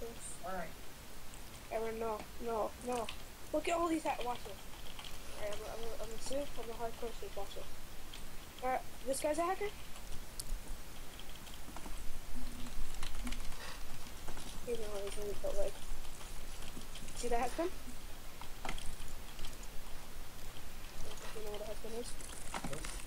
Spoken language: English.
this. Alright. Aaron, no. Look at all these hats. Watch this. Alright, I'm gonna sue. I'm a hardcore sue. Watch this. Alright, this guy's a hacker? He's not always in but like. See the headphone? I don't think you know what a headphone is. Nope.